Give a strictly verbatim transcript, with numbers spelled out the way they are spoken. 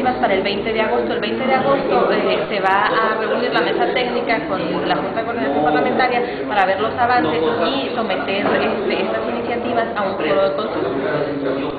iniciativas para el veinte de agosto. El veinte de agosto eh, se va a reunir la mesa técnica con la Junta de Coordinación Parlamentaria para ver los avances y someter este, estas iniciativas a un foro de consulta.